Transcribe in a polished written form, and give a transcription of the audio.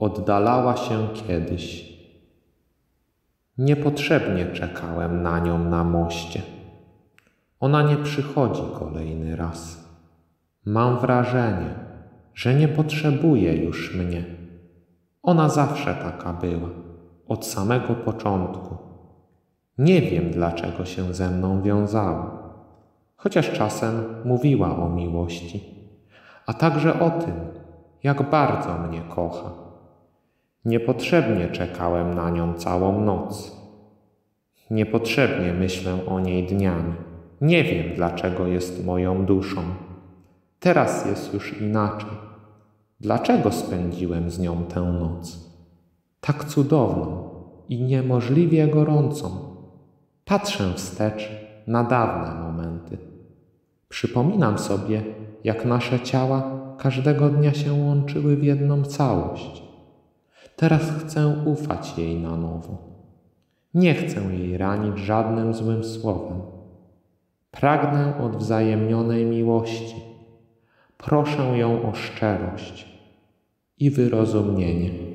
oddalała się kiedyś. Niepotrzebnie czekałem na nią na moście. Ona nie przychodzi kolejny raz. Mam wrażenie, że nie potrzebuje już mnie. Ona zawsze taka była, od samego początku. Nie wiem, dlaczego się ze mną wiązała, chociaż czasem mówiła o miłości, a także o tym, jak bardzo mnie kocha. Niepotrzebnie czekałem na nią całą noc. Niepotrzebnie myślę o niej dniami. Nie wiem, dlaczego jest moją duszą. Teraz jest już inaczej. Dlaczego spędziłem z nią tę noc? Tak cudowną i niemożliwie gorącą. Patrzę wstecz na dawne momenty. Przypominam sobie, jak nasze ciała każdego dnia się łączyły w jedną całość. Teraz chcę ufać jej na nowo. Nie chcę jej ranić żadnym złym słowem. Pragnę odwzajemnionej miłości. Proszę ją o szczerość i wyrozumienie.